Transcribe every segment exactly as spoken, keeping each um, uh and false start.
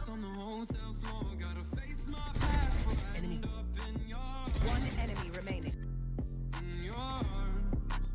on the hotel floor, gotta face my past before I end up in your One enemy remaining. in your arms.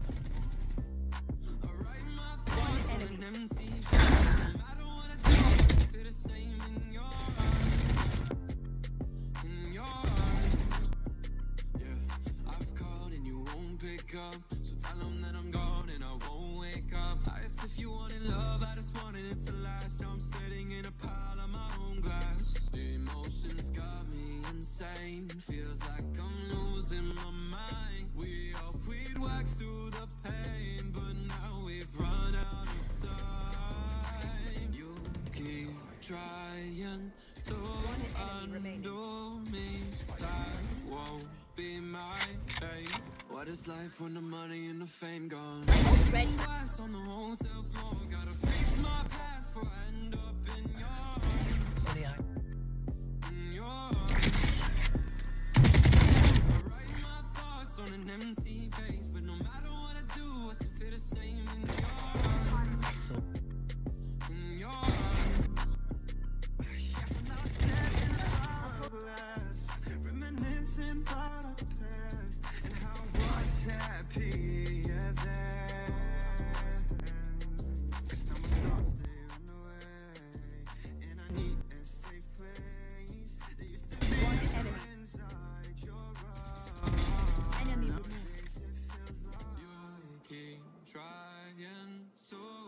I write my thoughts on an empty page. No matter what I do, I feel the same in your arms. In your arms. Yeah, I've called and you won't pick up, so tell them that I'm gone and I won't wake up. I asked if you wanted love, I just wanted it to last. Now I'm sitting in a pile of my own glass. The emotions got me insane, feels like I'm losing my mind. We hope we'd work through the pain, but now we've run out of time. You keep trying to undo me, that won't be my fate. What is life when the money and the fame gone? Ready? Glass on the hotel floor, gotta face my past before I end up in your arms. In your arms. I write my thoughts on an empty page, but no matter what I do, I still feel the same in your arms. In your arms. Reminiscing about our past and how I was happy then. 'Cause now my thoughts they run away, and I need a safe place. There used to be One enemy. inside your arms. Enemy Nowadays removed. it feels like you keep trying to